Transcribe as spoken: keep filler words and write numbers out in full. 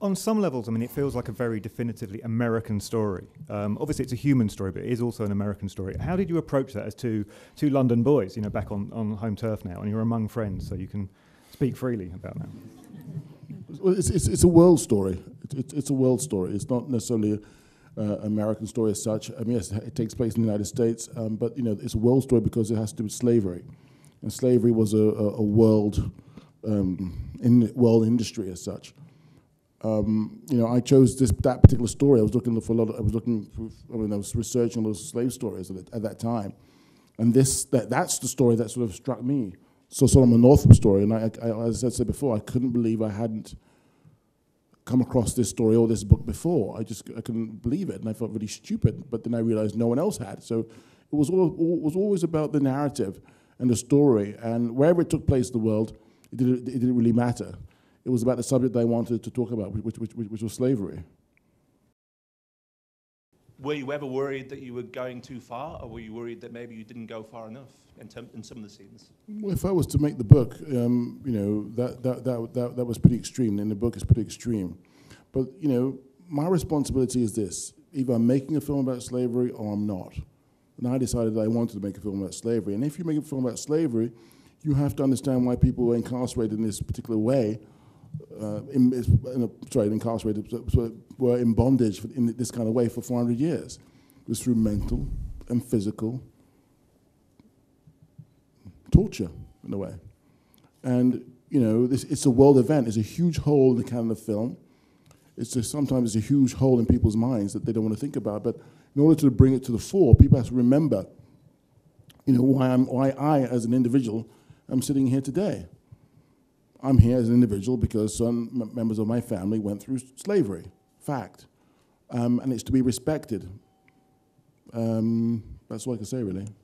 On some levels, I mean, it feels like a very definitively American story. Um, obviously, it's a human story, but it is also an American story. How did you approach that as two two London boys, you know, back on, on home turf now, and you're among friends, so you can speak freely about that? Well, it's, it's, it's a world story. It, it, it's a world story. It's not necessarily an uh, American story as such. I mean, yes, it takes place in the United States, um, but you know, it's a world story because it has to do with slavery, and slavery was a, a, a world um, in world industry as such. Um, you know, I chose this that particular story. I was looking for a lot. Of, I was looking. For, I mean, I was researching those slave stories at, it, at that time, and this that that's the story that sort of struck me. So, Solomon Northup story, and I, I, as I said before, I couldn't believe I hadn't come across this story or this book before. I just I couldn't believe it, and I felt really stupid. But then I realized no one else had. So, it was all, it was always about the narrative and the story, and wherever it took place in the world, it didn't, it didn't really matter. It was about the subject that I wanted to talk about, which, which, which, which was slavery. Were you ever worried that you were going too far, or were you worried that maybe you didn't go far enough in, in some of the scenes? Well, if I was to make the book, um, you know, that, that, that, that, that was pretty extreme, and the book is pretty extreme. But, you know, my responsibility is this. Either I'm making a film about slavery or I'm not. And I decided that I wanted to make a film about slavery. And if you make a film about slavery, you have to understand why people were incarcerated in this particular way. Uh, in, in a, sorry, incarcerated, so were in bondage in this kind of way for four hundred years. It was through mental and physical torture, in a way. And, you know, this, it's a world event. It's a huge hole in the canon of film. It's just sometimes it's a huge hole in people's minds that they don't want to think about. But in order to bring it to the fore, people have to remember, you know, why, I'm, why I, as an individual, am sitting here today. I'm here as an individual because some m members of my family went through slavery, fact. Um, and it's to be respected. Um, that's all I can say, really.